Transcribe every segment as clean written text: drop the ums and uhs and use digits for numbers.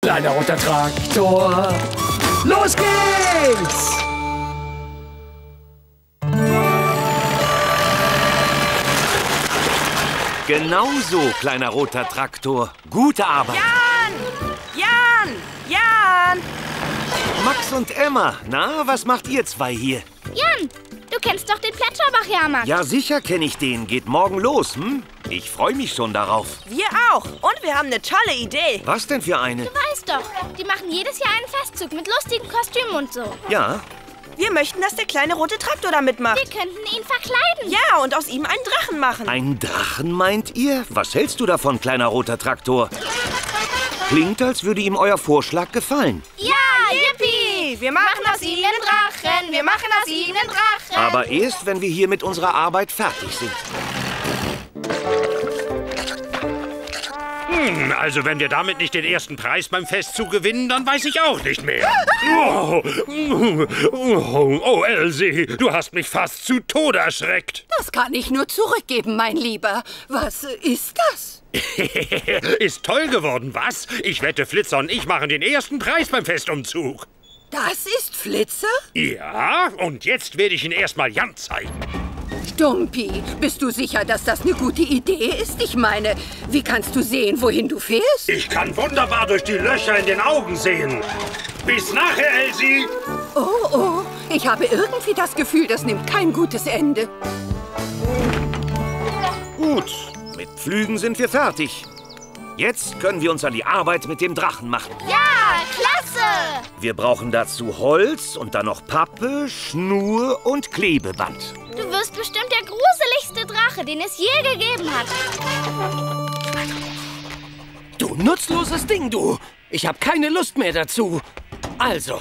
Kleiner roter Traktor. Los geht's! Genau so, kleiner roter Traktor. Gute Arbeit. Jan! Max und Emma, na, was macht ihr zwei hier? Jan, du kennst doch den Plätscherbach-Jahrmarkt. Ja, sicher kenne ich den. Geht morgen los, hm? Ich freue mich schon darauf. Wir auch. Und wir haben eine tolle Idee. Was denn für eine? Du weißt doch, die machen jedes Jahr einen Festzug mit lustigen Kostümen und so. Ja. Wir möchten, dass der kleine rote Traktor da mitmacht. Wir könnten ihn verkleiden. Ja, und aus ihm einen Drachen machen. Einen Drachen, meint ihr? Was hältst du davon, kleiner roter Traktor? Klingt, als würde ihm euer Vorschlag gefallen. Ja, yippie! Wir machen aus ihm einen Drachen. Wir machen aus ihm einen Drachen. Aber erst, wenn wir hier mit unserer Arbeit fertig sind. Also wenn wir damit nicht den ersten Preis beim Festzug gewinnen, dann weiß ich auch nicht mehr. Oh, Elsie, du hast mich fast zu Tode erschreckt. Das kann ich nur zurückgeben, mein Lieber. Was ist das? Ist toll geworden, was? Ich wette, Flitzer und ich machen den ersten Preis beim Festumzug. Das ist Flitzer? Ja, und jetzt werde ich ihn erstmal Jan zeigen. Stumpi, bist du sicher, dass das eine gute Idee ist? Ich meine, wie kannst du sehen, wohin du fährst? Ich kann wunderbar durch die Löcher in den Augen sehen. Bis nachher, Elsie. Oh, ich habe irgendwie das Gefühl, das nimmt kein gutes Ende. Gut, mit Flügen sind wir fertig. Jetzt können wir uns an die Arbeit mit dem Drachen machen. Ja, klasse! Wir brauchen dazu Holz und dann noch Pappe, Schnur und Klebeband. Du wirst bestimmt der gruseligste Drache, den es je gegeben hat. Du nutzloses Ding, du! Ich habe keine Lust mehr dazu. Also.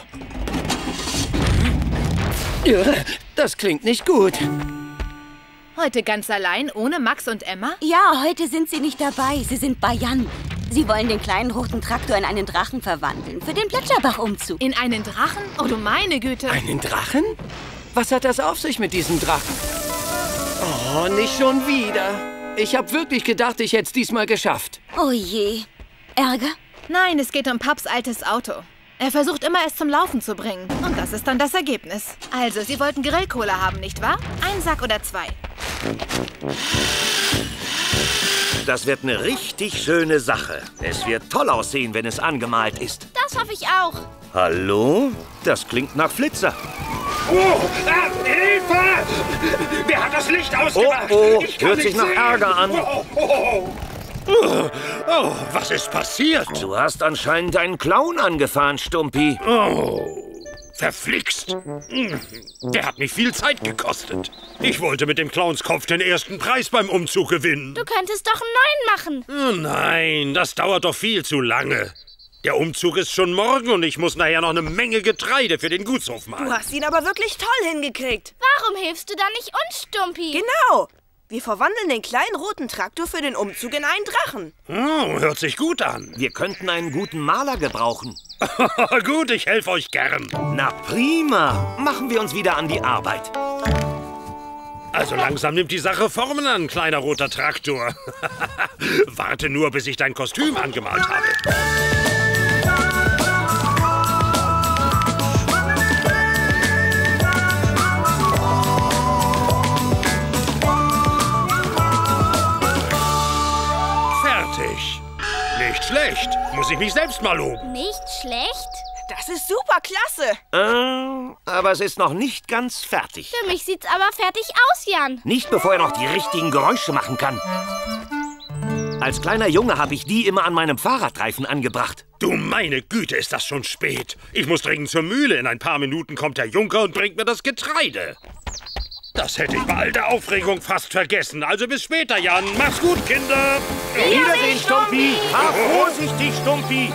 Das klingt nicht gut. Heute ganz allein, ohne Max und Emma? Ja, heute sind sie nicht dabei. Sie sind bei Jan. Sie wollen den kleinen roten Traktor in einen Drachen verwandeln. Für den Plätscherbach-Umzug. In einen Drachen? Oh, du meine Güte. Einen Drachen? Was hat das auf sich mit diesem Drachen? Oh, nicht schon wieder. Ich habe wirklich gedacht, ich hätte es diesmal geschafft. Oh je. Ärger? Nein, es geht um Paps altes Auto. Er versucht immer, es zum Laufen zu bringen. Und das ist dann das Ergebnis. Also, Sie wollten Grillkohle haben, nicht wahr? Ein Sack oder zwei? Das wird eine richtig schöne Sache. Es wird toll aussehen, wenn es angemalt ist. Das hoffe ich auch. Hallo? Das klingt nach Flitzer. Oh, Hilfe! Wer hat das Licht ausgemacht? Oh, Ich kann hört sich nicht nach sehen. Ärger an. Oh, was ist passiert? Du hast anscheinend einen Clown angefahren, Stumpi. Oh, verflixt. Der hat mich viel Zeit gekostet. Ich wollte mit dem Clownskopf den ersten Preis beim Umzug gewinnen. Du könntest doch einen neuen machen. Oh nein, das dauert doch viel zu lange. Der Umzug ist schon morgen und ich muss nachher noch eine Menge Getreide für den Gutshof machen. Du hast ihn aber wirklich toll hingekriegt. Warum hilfst du da nicht uns, Stumpi? Genau. Wir verwandeln den kleinen roten Traktor für den Umzug in einen Drachen. Oh, hört sich gut an. Wir könnten einen guten Maler gebrauchen. Gut, ich helfe euch gern. Na prima. Machen wir uns wieder an die Arbeit. Also langsam nimmt die Sache Formen an, kleiner roter Traktor. Warte nur, bis ich dein Kostüm angemalt habe. Fertig. Nicht schlecht. Muss ich mich selbst mal loben. Nicht schlecht? Das ist super klasse. Aber es ist noch nicht ganz fertig. Für mich sieht's aber fertig aus, Jan. Nicht bevor er noch die richtigen Geräusche machen kann. Als kleiner Junge habe ich die immer an meinem Fahrradreifen angebracht. Du meine Güte, ist das schon spät. Ich muss dringend zur Mühle. In ein paar Minuten kommt der Junker und bringt mir das Getreide. Das hätte ich bei all der Aufregung fast vergessen. Also bis später, Jan. Mach's gut, Kinder. Wiedersehen, Stumpi. Fahr vorsichtig, Stumpi.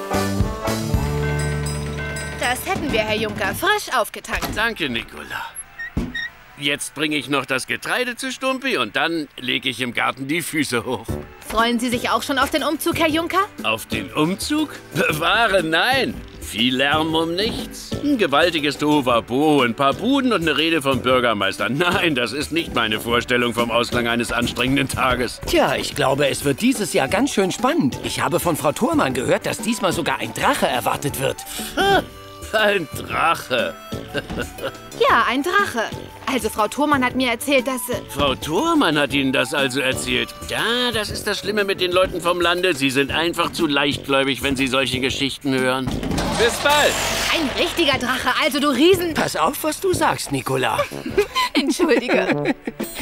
Das hätten wir, Herr Junker, frisch aufgetankt. Danke, Nicola. Jetzt bringe ich noch das Getreide zu Stumpi und dann lege ich im Garten die Füße hoch. Freuen Sie sich auch schon auf den Umzug, Herr Junker? Auf den Umzug? Bewahre, nein. Viel Lärm um nichts. Ein gewaltiges Tohuwabohu, ein paar Buden und eine Rede vom Bürgermeister. Nein, das ist nicht meine Vorstellung vom Ausklang eines anstrengenden Tages. Tja, ich glaube, es wird dieses Jahr ganz schön spannend. Ich habe von Frau Thurmann gehört, dass diesmal sogar ein Drache erwartet wird. Ein Drache. Ja, ein Drache. Also Frau Thurmann hat mir erzählt, dass... Frau Thurmann hat Ihnen das also erzählt. Ja, das ist das Schlimme mit den Leuten vom Lande. Sie sind einfach zu leichtgläubig, wenn sie solche Geschichten hören. Bis bald. Ein richtiger Drache, also du Riesen... Pass auf, was du sagst, Nicola. Entschuldige.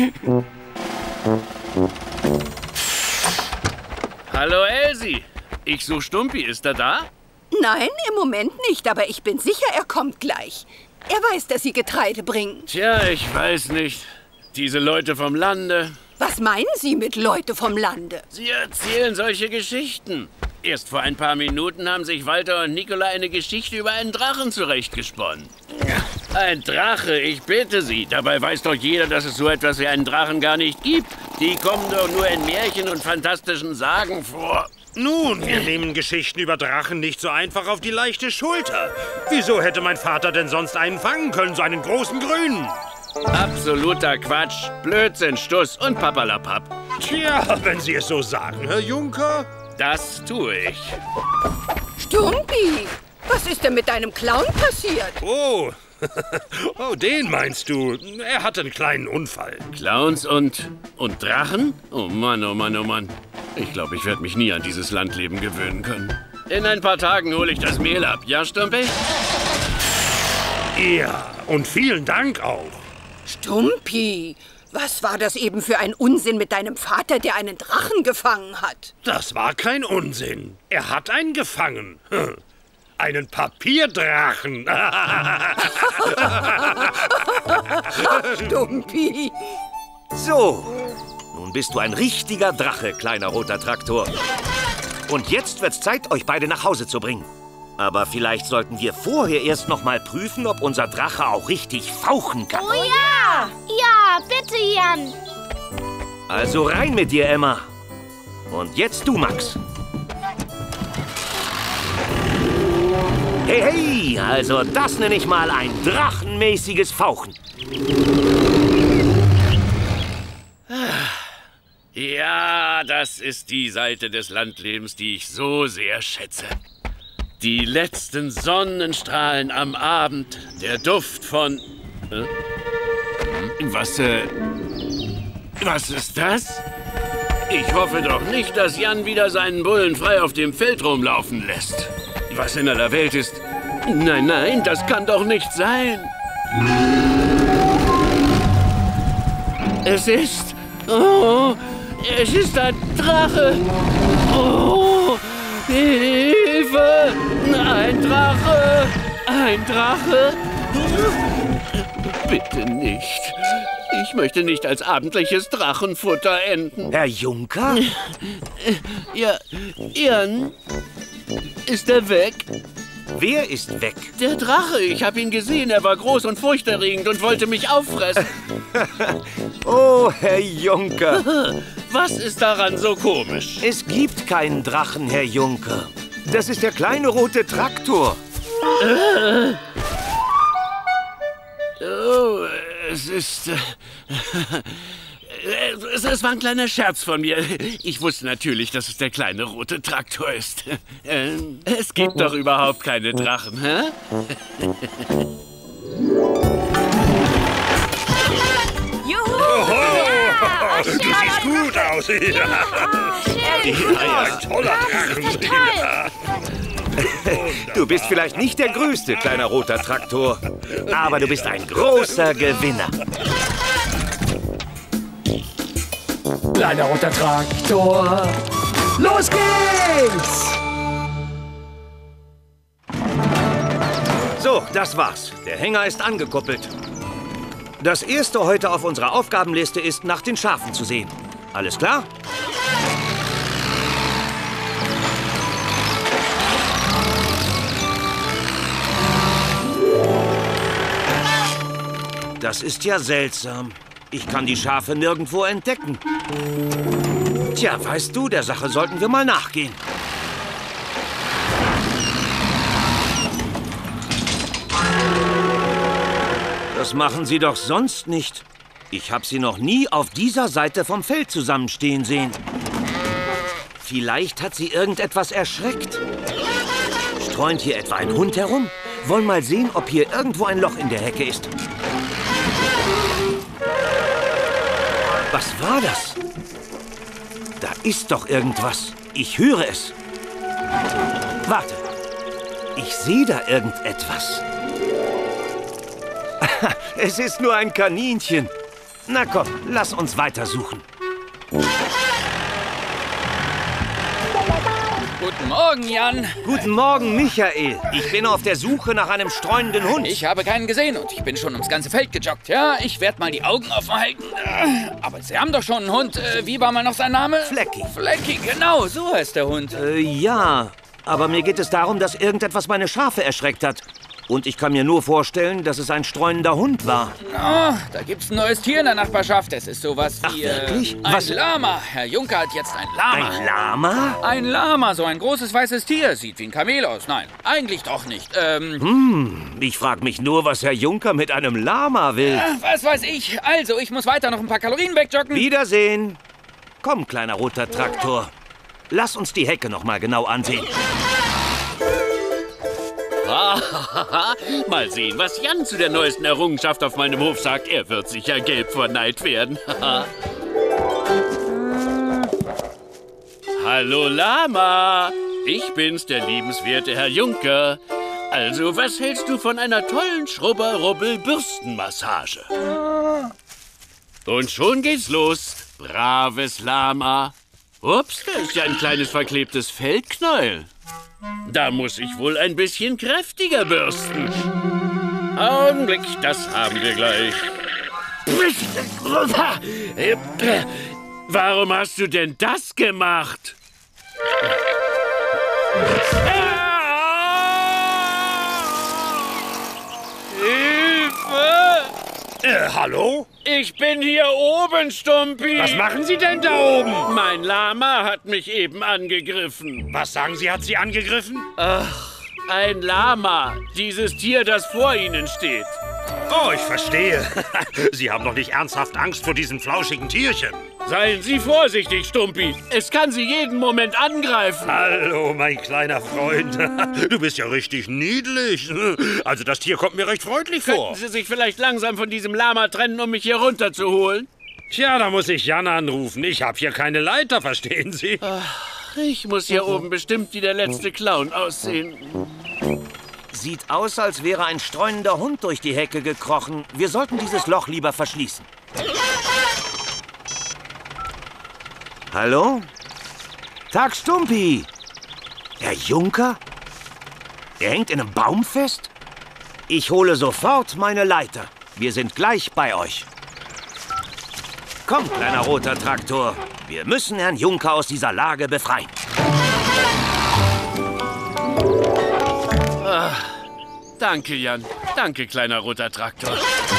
Hallo, Elsie. Ich suche Stumpi. Ist er da? Nein, im Moment nicht, aber ich bin sicher, er kommt gleich. Er weiß, dass Sie Getreide bringen. Tja, ich weiß nicht. Diese Leute vom Lande. Was meinen Sie mit Leute vom Lande? Sie erzählen solche Geschichten. Erst vor ein paar Minuten haben sich Walter und Nicola eine Geschichte über einen Drachen zurechtgesponnen. Ein Drache, ich bitte Sie. Dabei weiß doch jeder, dass es so etwas wie einen Drachen gar nicht gibt. Die kommen doch nur in Märchen und fantastischen Sagen vor. Nun, wir nehmen Geschichten über Drachen nicht so einfach auf die leichte Schulter. Wieso hätte mein Vater denn sonst einen fangen können, so einen großen Grünen? Absoluter Quatsch, Blödsinn, Stuss und Papperlapapp. Tja, wenn Sie es so sagen, Herr Junker. Das tue ich. Stumpi, was ist denn mit deinem Clown passiert? Oh, oh, den meinst du? Er hatte einen kleinen Unfall. Clowns und Drachen? Oh Mann, oh Mann, oh Mann. Ich glaube, ich werde mich nie an dieses Landleben gewöhnen können. In ein paar Tagen hole ich das Mehl ab. Ja, Stumpi? Ja, und vielen Dank auch. Stumpi, was war das eben für ein Unsinn mit deinem Vater, der einen Drachen gefangen hat? Das war kein Unsinn. Er hat einen gefangen. Einen Papierdrachen. Stumpi. So, nun bist du ein richtiger Drache, kleiner roter Traktor. Und jetzt wird's Zeit, euch beide nach Hause zu bringen. Aber vielleicht sollten wir vorher erst noch mal prüfen, ob unser Drache auch richtig fauchen kann. Oh ja! Ja, bitte, Jan. Also rein mit dir, Emma. Und jetzt du, Max. Hey, hey, also das nenne ich mal ein drachenmäßiges Fauchen. Ja, das ist die Seite des Landlebens, die ich so sehr schätze. Die letzten Sonnenstrahlen am Abend, der Duft von... Was ist das? Ich hoffe doch nicht, dass Jan wieder seinen Bullen frei auf dem Feld rumlaufen lässt. Was in aller Welt ist... Nein, nein, das kann doch nicht sein. Es ist... Oh, es ist ein Drache. Oh, Hilfe! Ein Drache! Ein Drache! Bitte nicht. Ich möchte nicht als abendliches Drachenfutter enden. Herr Junker? Ja, Jan, ist er weg? Wer ist weg? Der Drache. Ich habe ihn gesehen. Er war groß und furchterregend und wollte mich auffressen. Oh, Herr Junker. Was ist daran so komisch? Es gibt keinen Drachen, Herr Junker. Das ist der kleine rote Traktor. Oh, es ist... Es war ein kleiner Scherz von mir. Ich wusste natürlich, dass es der kleine rote Traktor ist. Es gibt doch überhaupt keine Drachen, hä? Juhu! Oh, du siehst gut aus. Ja, ein toller Drachen. Du bist vielleicht nicht der größte, kleiner roter Traktor, aber du bist ein großer Gewinner. Kleiner roter Traktor. Los geht's! So, das war's. Der Hänger ist angekuppelt. Das erste heute auf unserer Aufgabenliste ist, nach den Schafen zu sehen. Alles klar? Das ist ja seltsam. Ich kann die Schafe nirgendwo entdecken. Tja, weißt du, der Sache sollten wir mal nachgehen. Das machen sie doch sonst nicht. Ich habe sie noch nie auf dieser Seite vom Feld zusammenstehen sehen. Vielleicht hat sie irgendetwas erschreckt. Streunt hier etwa ein Hund herum? Wollen mal sehen, ob hier irgendwo ein Loch in der Hecke ist. Was war das? Da ist doch irgendwas. Ich höre es. Warte. Ich sehe da irgendetwas. Es ist nur ein Kaninchen. Na komm, lass uns weitersuchen. Guten Morgen, Jan. Guten Morgen, Michael. Ich bin auf der Suche nach einem streunenden Hund. Ich habe keinen gesehen und ich bin schon ums ganze Feld gejoggt. Ja, ich werde mal die Augen offen halten. Aber Sie haben doch schon einen Hund. Wie war mal noch sein Name? Flecki. Flecki, genau, so heißt der Hund. Ja, aber mir geht es darum, dass irgendetwas meine Schafe erschreckt hat. Und ich kann mir nur vorstellen, dass es ein streunender Hund war. Oh, da gibt's ein neues Tier in der Nachbarschaft. Es ist sowas wie... Ach, wirklich? Ein Lama. Herr Juncker hat jetzt ein Lama. Ein Lama? Ein Lama, so ein großes weißes Tier. Sieht wie ein Kamel aus. Nein, eigentlich doch nicht. Ich frage mich nur, was Herr Juncker mit einem Lama will. Was weiß ich. Also, ich muss weiter noch ein paar Kalorien wegjoggen. Wiedersehen. Komm, kleiner roter Traktor. Lass uns die Hecke noch mal genau ansehen. Mal sehen, was Jan zu der neuesten Errungenschaft auf meinem Hof sagt. Er wird sicher gelb vor Neid werden. Hallo Lama, ich bin's, der liebenswerte Herr Juncker. Also, was hältst du von einer tollen Schrubber-Rubbel-Bürstenmassage? Und schon geht's los, braves Lama. Ups, da ist ja ein kleines verklebtes Fellknäuel. Da muss ich wohl ein bisschen kräftiger bürsten. Augenblick, das haben wir gleich. Warum hast du denn das gemacht? Hilfe! Hallo? Ich bin hier oben, Stumpi. Was machen Sie denn da oben? Mein Lama hat mich eben angegriffen. Was sagen Sie, hat Sie angegriffen? Ach, ein Lama. Dieses Tier, das vor Ihnen steht. Oh, ich verstehe. Sie haben doch nicht ernsthaft Angst vor diesem flauschigen Tierchen. Seien Sie vorsichtig, Stumpi. Es kann Sie jeden Moment angreifen. Hallo, mein kleiner Freund. Du bist ja richtig niedlich. Also das Tier kommt mir recht freundlich vor. Könnten Sie sich vielleicht langsam von diesem Lama trennen, um mich hier runterzuholen? Tja, da muss ich Jan anrufen. Ich habe hier keine Leiter, verstehen Sie? Ach, ich muss hier oben bestimmt wie der letzte Clown aussehen. Sieht aus, als wäre ein streunender Hund durch die Hecke gekrochen. Wir sollten dieses Loch lieber verschließen. Hallo? Tag, Stumpi. Herr Juncker? Er hängt in einem Baum fest? Ich hole sofort meine Leiter. Wir sind gleich bei euch. Komm, kleiner roter Traktor. Wir müssen Herrn Juncker aus dieser Lage befreien. Danke, Jan. Danke, kleiner roter Traktor.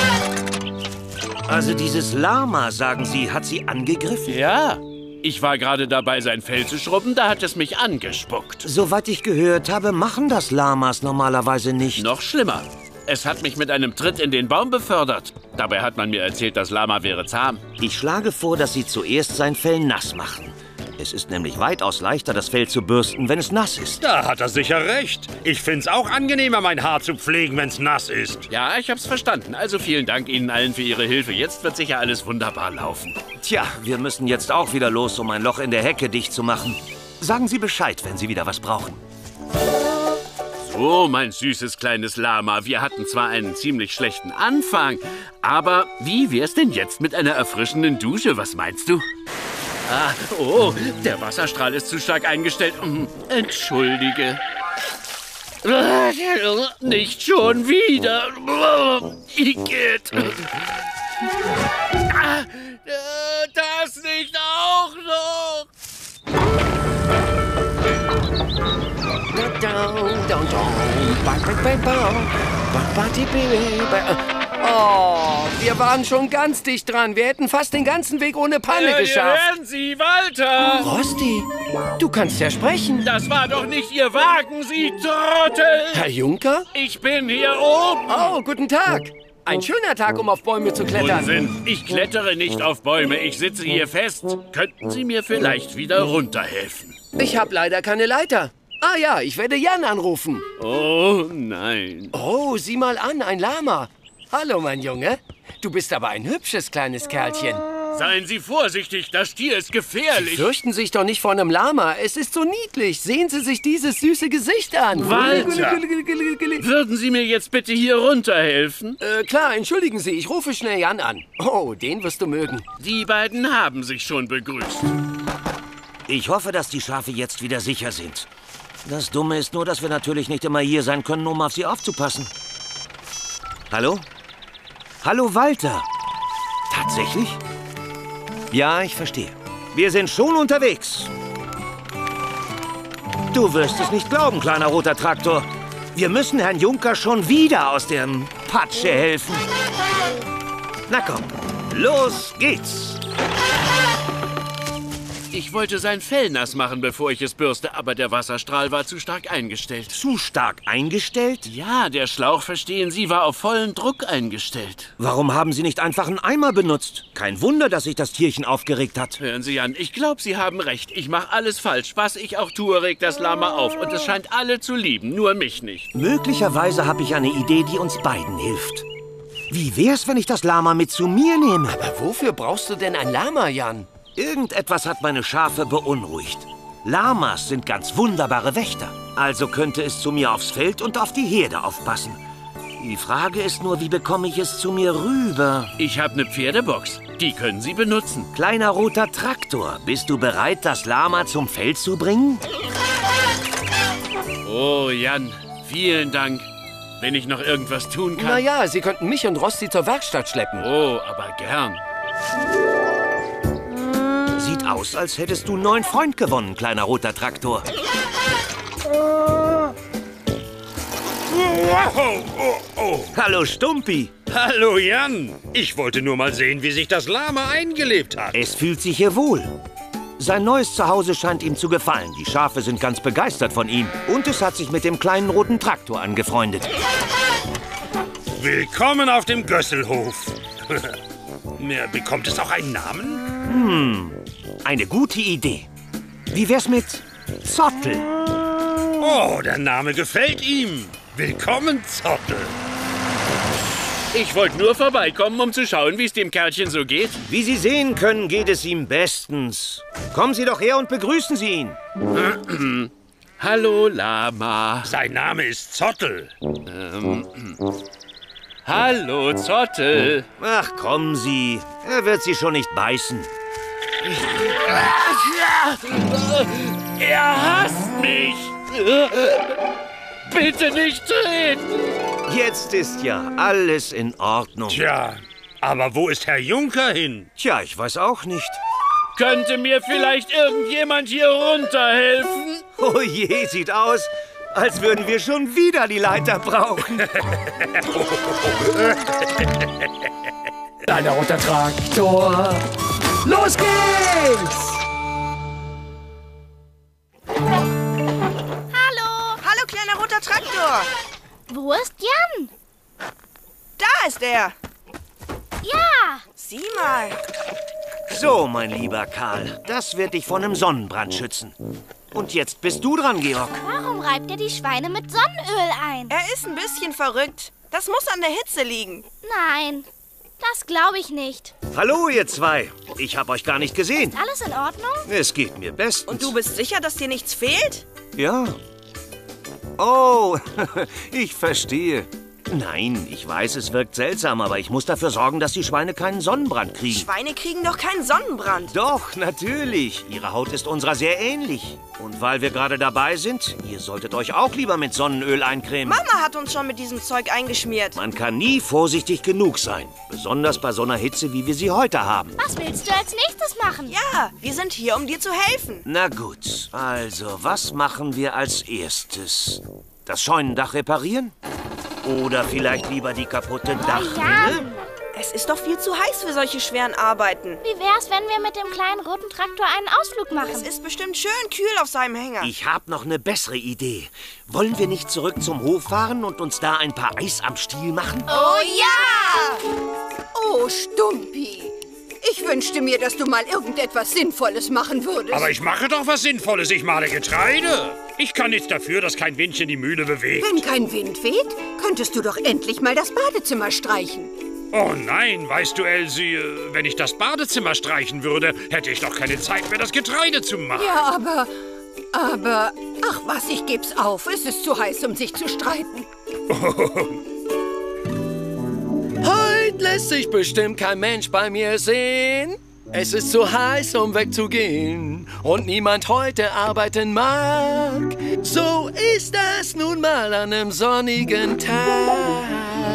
Also dieses Lama, sagen Sie, hat Sie angegriffen? Ja. Ich war gerade dabei, sein Fell zu schrubben, da hat es mich angespuckt. Soweit ich gehört habe, machen das Lamas normalerweise nicht. Noch schlimmer. Es hat mich mit einem Tritt in den Baum befördert. Dabei hat man mir erzählt, das Lama wäre zahm. Ich schlage vor, dass Sie zuerst sein Fell nass machen. Es ist nämlich weitaus leichter, das Fell zu bürsten, wenn es nass ist. Da hat er sicher recht. Ich find's auch angenehmer, mein Haar zu pflegen, wenn's nass ist. Ja, ich hab's verstanden. Also vielen Dank Ihnen allen für Ihre Hilfe. Jetzt wird sicher alles wunderbar laufen. Tja, wir müssen jetzt auch wieder los, um ein Loch in der Hecke dicht zu machen. Sagen Sie Bescheid, wenn Sie wieder was brauchen. So, mein süßes kleines Lama. Wir hatten zwar einen ziemlich schlechten Anfang, aber wie wär's denn jetzt mit einer erfrischenden Dusche? Was meinst du? Ah, oh, der Wasserstrahl ist zu stark eingestellt. Entschuldige. Nicht schon wieder. Igitt. Das nicht auch noch. Oh, wir waren schon ganz dicht dran. Wir hätten fast den ganzen Weg ohne Panne geschafft. Hören Sie, Walter! Rosti, du kannst ja sprechen. Das war doch nicht Ihr Wagen, Sie Trottel! Herr Juncker? Ich bin hier oben. Oh, guten Tag. Ein schöner Tag, um auf Bäume zu klettern. Unsinn. Ich klettere nicht auf Bäume. Ich sitze hier fest. Könnten Sie mir vielleicht wieder runterhelfen? Ich habe leider keine Leiter. Ah ja, ich werde Jan anrufen. Oh nein. Oh, sieh mal an, ein Lama. Hallo, mein Junge. Du bist aber ein hübsches kleines Kerlchen. Seien Sie vorsichtig, das Tier ist gefährlich. Sie fürchten sich doch nicht vor einem Lama. Es ist so niedlich. Sehen Sie sich dieses süße Gesicht an. Walter, würden Sie mir jetzt bitte hier runterhelfen? Klar, entschuldigen Sie. Ich rufe schnell Jan an. Oh, den wirst du mögen. Die beiden haben sich schon begrüßt. Ich hoffe, dass die Schafe jetzt wieder sicher sind. Das Dumme ist nur, dass wir natürlich nicht immer hier sein können, um auf sie aufzupassen. Hallo? Hallo, Walter. Tatsächlich? Ja, ich verstehe. Wir sind schon unterwegs. Du wirst es nicht glauben, kleiner roter Traktor. Wir müssen Herrn Junker schon wieder aus der Patsche helfen. Na komm, los geht's. Ich wollte sein Fell nass machen, bevor ich es bürste, aber der Wasserstrahl war zu stark eingestellt. Zu stark eingestellt? Ja, der Schlauch, verstehen Sie, war auf vollen Druck eingestellt. Warum haben Sie nicht einfach einen Eimer benutzt? Kein Wunder, dass sich das Tierchen aufgeregt hat. Hören Sie an, ich glaube, Sie haben recht. Ich mache alles falsch. Was ich auch tue, regt das Lama auf. Und es scheint alle zu lieben, nur mich nicht. Möglicherweise habe ich eine Idee, die uns beiden hilft. Wie wär's, wenn ich das Lama mit zu mir nehme? Aber wofür brauchst du denn ein Lama, Jan? Irgendetwas hat meine Schafe beunruhigt. Lamas sind ganz wunderbare Wächter. Also könnte es zu mir aufs Feld und auf die Herde aufpassen. Die Frage ist nur, wie bekomme ich es zu mir rüber? Ich habe eine Pferdebox. Die können Sie benutzen. Kleiner roter Traktor, bist du bereit, das Lama zum Feld zu bringen? Oh, Jan, vielen Dank. Wenn ich noch irgendwas tun kann. Na ja, Sie könnten mich und Rosti zur Werkstatt schleppen. Oh, aber gern. Sieht aus, als hättest du einen neuen Freund gewonnen, kleiner roter Traktor. Hallo, Stumpi. Hallo, Jan. Ich wollte nur mal sehen, wie sich das Lama eingelebt hat. Es fühlt sich hier wohl. Sein neues Zuhause scheint ihm zu gefallen. Die Schafe sind ganz begeistert von ihm. Und es hat sich mit dem kleinen roten Traktor angefreundet. Willkommen auf dem Gösselhof. Bekommt es auch einen Namen? Eine gute Idee. Wie wär's mit Zottel? Oh, der Name gefällt ihm. Willkommen, Zottel. Ich wollte nur vorbeikommen, um zu schauen, wie es dem Kerlchen so geht. Wie Sie sehen können, geht es ihm bestens. Kommen Sie doch her und begrüßen Sie ihn. Hallo, Lama. Sein Name ist Zottel. Hallo, Zottel. Ach, kommen Sie. Er wird Sie schon nicht beißen. Er hasst mich. Bitte nicht treten. Jetzt ist ja alles in Ordnung. Tja, aber wo ist Herr Junker hin? Tja, ich weiß auch nicht. Könnte mir vielleicht irgendjemand hier runterhelfen? Oh je, sieht aus, als würden wir schon wieder die Leiter brauchen. Kleiner roter Traktor. Los geht's! Hallo, kleiner roter Traktor. Wo ist Jan? Da ist er. Ja. Sieh mal. So, mein lieber Karl, das wird dich vor einem Sonnenbrand schützen. Und jetzt bist du dran, Georg. Warum reibt er die Schweine mit Sonnenöl ein? Er ist ein bisschen verrückt. Das muss an der Hitze liegen. Nein, das glaube ich nicht. Hallo, ihr zwei. Ich habe euch gar nicht gesehen. Ist alles in Ordnung? Es geht mir bestens. Und du bist sicher, dass dir nichts fehlt? Ja. Oh, ich verstehe. Nein, ich weiß, es wirkt seltsam, aber ich muss dafür sorgen, dass die Schweine keinen Sonnenbrand kriegen. Schweine kriegen doch keinen Sonnenbrand. Doch, natürlich. Ihre Haut ist unserer sehr ähnlich. Und weil wir gerade dabei sind, ihr solltet euch auch lieber mit Sonnenöl eincremen. Mama hat uns schon mit diesem Zeug eingeschmiert. Man kann nie vorsichtig genug sein. Besonders bei so einer Hitze, wie wir sie heute haben. Was willst du als nächstes machen? Ja, wir sind hier, um dir zu helfen. Na gut, also was machen wir als erstes? Das Scheunendach reparieren? Oder vielleicht lieber die kaputte Dachrinne? Es ist doch viel zu heiß für solche schweren Arbeiten. Wie wär's, wenn wir mit dem kleinen roten Traktor einen Ausflug machen? Es ist bestimmt schön kühl auf seinem Hänger. Ich habe noch eine bessere Idee. Wollen wir nicht zurück zum Hof fahren und uns da ein paar Eis am Stiel machen? Oh ja! Oh, Stumpi. Ich wünschte mir, dass du mal irgendetwas Sinnvolles machen würdest. Aber ich mache doch was Sinnvolles. Ich male Getreide. Ich kann nichts dafür, dass kein Windchen die Mühle bewegt. Wenn kein Wind weht, könntest du doch endlich mal das Badezimmer streichen. Oh nein, weißt du, Elsie, wenn ich das Badezimmer streichen würde, hätte ich doch keine Zeit mehr, das Getreide zu machen. Ja, aber, ach was, ich geb's auf. Es ist zu heiß, um sich zu streiten. Heute lässt sich bestimmt kein Mensch bei mir sehen. Es ist zu heiß, um wegzugehen. Und niemand heute arbeiten mag. So ist das nun mal an einem sonnigen Tag.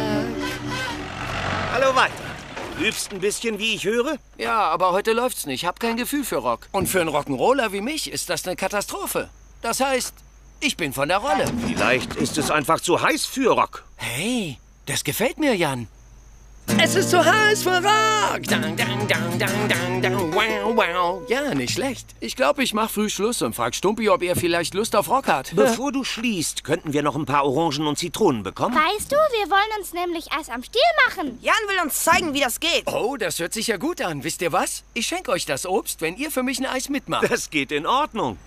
Hallo, weiter. Übst ein bisschen, wie ich höre? Ja, aber heute läuft's nicht. Ich hab kein Gefühl für Rock. Und für einen Rock'n'Roller wie mich ist das eine Katastrophe. Das heißt, ich bin von der Rolle. Vielleicht ist es einfach zu heiß für Rock. Hey, das gefällt mir, Jan. Es ist zu heiß für Rock. Dang, dang, dang, dang, dang, dang, wow, wow. Ja, nicht schlecht. Ich glaube, ich mach früh Schluss und frag Stumpi, ob er vielleicht Lust auf Rock hat. Bevor du schließt, könnten wir noch ein paar Orangen und Zitronen bekommen? Weißt du, wir wollen uns nämlich Eis am Stiel machen. Jan will uns zeigen, wie das geht. Oh, das hört sich ja gut an. Wisst ihr was? Ich schenke euch das Obst, wenn ihr für mich ein Eis mitmacht. Das geht in Ordnung.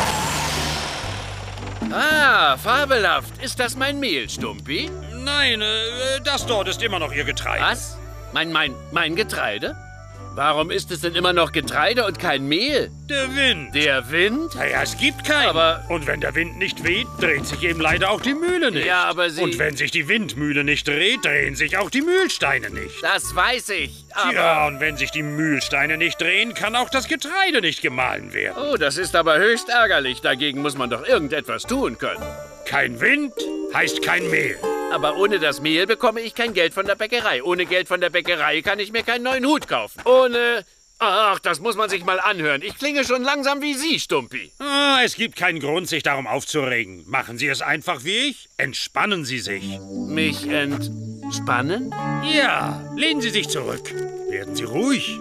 Ah, fabelhaft. Ist das mein Mehl, Stumpi? Nein, das dort ist immer noch Ihr Getreide. Was? Mein Getreide? Warum ist es denn immer noch Getreide und kein Mehl? Der Wind. Der Wind? Naja, es gibt keinen. Aber... Und wenn der Wind nicht weht, dreht sich eben leider auch die Mühle nicht. Ja, aber Sie... Und wenn sich die Windmühle nicht dreht, drehen sich auch die Mühlsteine nicht. Das weiß ich, aber... Ja, und wenn sich die Mühlsteine nicht drehen, kann auch das Getreide nicht gemahlen werden. Oh, das ist aber höchst ärgerlich. Dagegen muss man doch irgendetwas tun können. Kein Wind heißt kein Mehl. Aber ohne das Mehl bekomme ich kein Geld von der Bäckerei. Ohne Geld von der Bäckerei kann ich mir keinen neuen Hut kaufen. Ohne... Ach, das muss man sich mal anhören. Ich klinge schon langsam wie Sie, Stumpi. Ah, es gibt keinen Grund, sich darum aufzuregen. Machen Sie es einfach wie ich. Entspannen Sie sich. Mich entspannen? Ja, lehnen Sie sich zurück. Werden Sie ruhig.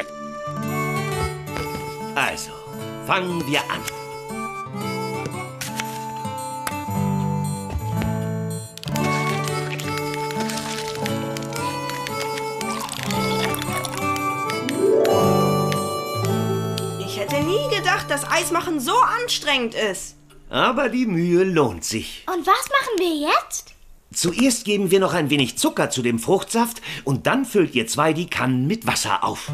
Also, fangen wir an. Ich hätte nie gedacht, dass Eismachen so anstrengend ist. Aber die Mühe lohnt sich. Und was machen wir jetzt? Zuerst geben wir noch ein wenig Zucker zu dem Fruchtsaft und dann füllt ihr zwei die Kannen mit Wasser auf.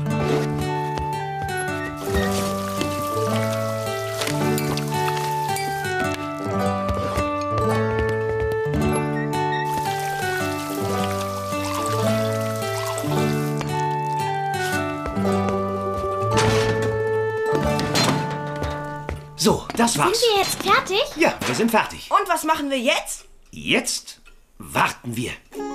So, das war's. Sind wir jetzt fertig? Ja, wir sind fertig. Und was machen wir jetzt? Jetzt warten wir.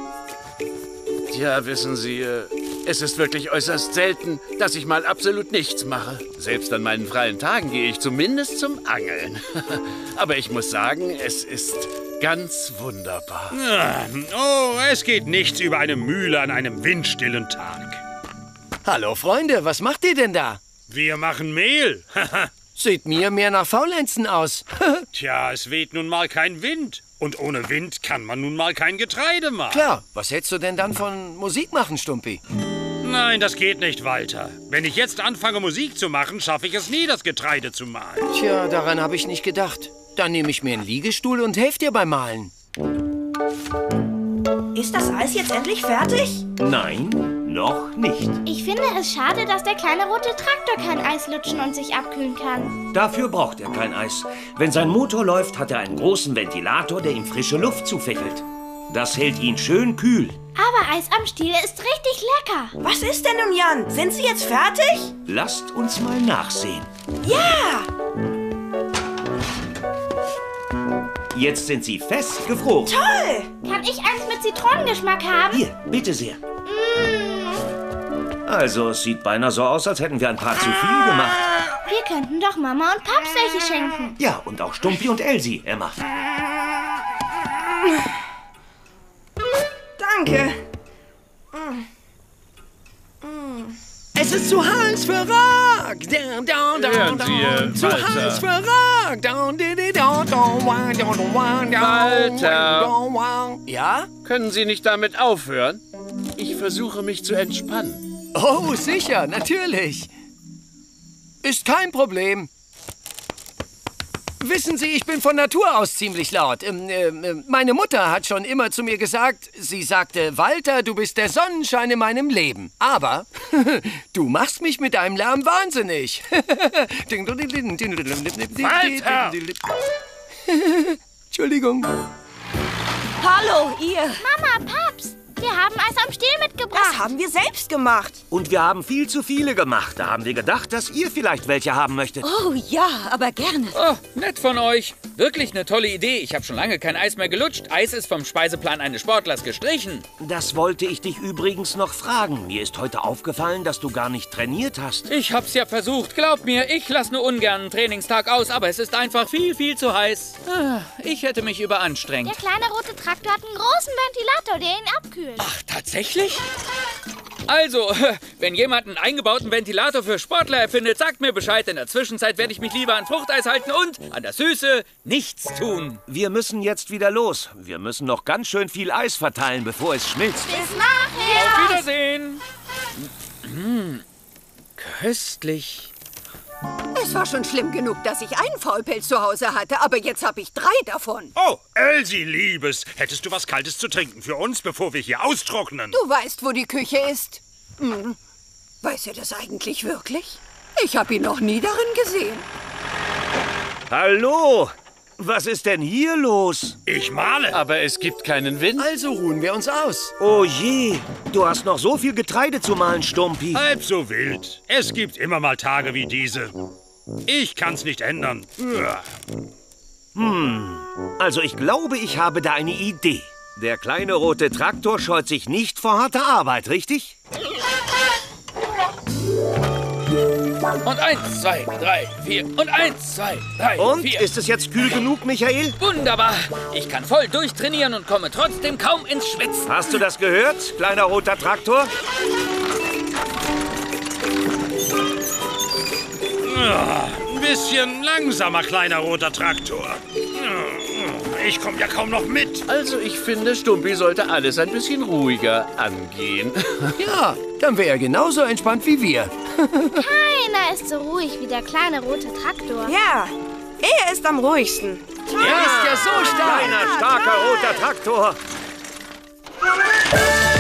Tja, wissen Sie, es ist wirklich äußerst selten, dass ich mal absolut nichts mache. Selbst an meinen freien Tagen gehe ich zumindest zum Angeln. Aber ich muss sagen, es ist ganz wunderbar. Oh, es geht nichts über eine Mühle an einem windstillen Tag. Hallo, Freunde, was macht ihr denn da? Wir machen Mehl. Sieht mir mehr nach Faulenzen aus. Tja, es weht nun mal kein Wind. Und ohne Wind kann man nun mal kein Getreide machen. Klar, was hältst du denn dann von Musik machen, Stumpi? Nein, das geht nicht, Walter. Wenn ich jetzt anfange, Musik zu machen, schaffe ich es nie, das Getreide zu mahlen. Tja, daran habe ich nicht gedacht. Dann nehme ich mir einen Liegestuhl und helfe dir beim Malen. Ist das Eis jetzt endlich fertig? Nein, noch nicht. Ich finde es schade, dass der kleine rote Traktor kein Eis lutschen und sich abkühlen kann. Dafür braucht er kein Eis. Wenn sein Motor läuft, hat er einen großen Ventilator, der ihm frische Luft zufächelt. Das hält ihn schön kühl. Aber Eis am Stiel ist richtig lecker. Was ist denn nun, Jan? Sind Sie jetzt fertig? Lasst uns mal nachsehen. Ja! Jetzt sind sie fest gefroren. Toll! Kann ich eins mit Zitronengeschmack haben? Hier, bitte sehr. Also, es sieht beinahe so aus, als hätten wir ein paar zu viel gemacht. Wir könnten doch Mama und Paps welche schenken. Ja, und auch Stumpi und Elsie, Emma. Danke. ist zu heiß für Rock. Hören Sie, Zu heiß für Rock. Walter. Ja? Können Sie nicht damit aufhören? Ich versuche mich zu entspannen. Oh, sicher, natürlich. Ist kein Problem. Wissen Sie, ich bin von Natur aus ziemlich laut. Meine Mutter hat schon immer zu mir gesagt, sie sagte, Walter, du bist der Sonnenschein in meinem Leben. Aber du machst mich mit deinem Lärm wahnsinnig. Walter! Entschuldigung. Hallo, ihr. Mama, Paps, wir haben Eis am Stiel mitgebracht. Das haben wir selbst gemacht. Und wir haben viel zu viele gemacht. Da haben wir gedacht, dass ihr vielleicht welche haben möchtet. Oh ja, aber gerne. Oh, nett von euch. Wirklich eine tolle Idee. Ich habe schon lange kein Eis mehr gelutscht. Eis ist vom Speiseplan eines Sportlers gestrichen. Das wollte ich dich übrigens noch fragen. Mir ist heute aufgefallen, dass du gar nicht trainiert hast. Ich hab's ja versucht. Glaub mir, ich lasse nur ungern einen Trainingstag aus, aber es ist einfach viel, viel zu heiß. Ich hätte mich überanstrengt. Der kleine rote Traktor hat einen großen Ventilator, der ihn abkühlt. Ach, tatsächlich? Also, wenn jemand einen eingebauten Ventilator für Sportler erfindet, sagt mir Bescheid. In der Zwischenzeit werde ich mich lieber an Fruchteis halten und an der Süße nichts tun. Wir müssen jetzt wieder los. Wir müssen noch ganz schön viel Eis verteilen, bevor es schmilzt. Bis nachher. Auf Wiedersehen. Köstlich. Es war schon schlimm genug, dass ich einen Faulpelz zu Hause hatte, aber jetzt habe ich 3 davon. Oh, Elsie, Liebes, hättest du was Kaltes zu trinken für uns, bevor wir hier austrocknen? Du weißt, wo die Küche ist. Weiß er das eigentlich wirklich? Ich habe ihn noch nie darin gesehen. Hallo? Was ist denn hier los? Ich male. Aber es gibt keinen Wind. Also ruhen wir uns aus. Oh je, du hast noch so viel Getreide zu mahlen, Stumpi. Halb so wild. Es gibt immer mal Tage wie diese. Ich kann's nicht ändern. Also ich glaube, ich habe da eine Idee. Der kleine rote Traktor scheut sich nicht vor harter Arbeit, richtig? Und 1, 2, 3, 4. Und 1, 2, 3, 4. Und, ist es jetzt kühl genug, Michael? Wunderbar. Ich kann voll durchtrainieren und komme trotzdem kaum ins Schwitzen. Hast du das gehört, kleiner roter Traktor? Ein bisschen langsamer, kleiner roter Traktor. Ich komme ja kaum noch mit. Also ich finde, Stumpi sollte alles ein bisschen ruhiger angehen. Ja, dann wäre er genauso entspannt wie wir. Keiner ist so ruhig wie der kleine rote Traktor. Ja, er ist am ruhigsten. Er ist ja so stark. Kleiner, starker roter Traktor.